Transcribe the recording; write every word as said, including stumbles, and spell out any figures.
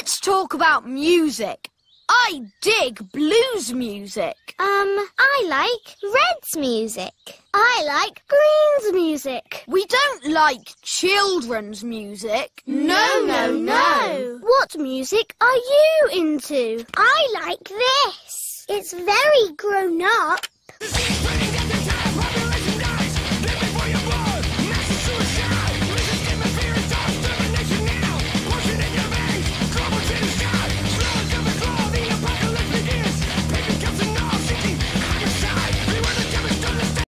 Let's talk about music. I dig blues music. Um, I like Red's music. I like Green's music. We don't like children's music. No, no, no. What music are you into? I like this. It's very grown up.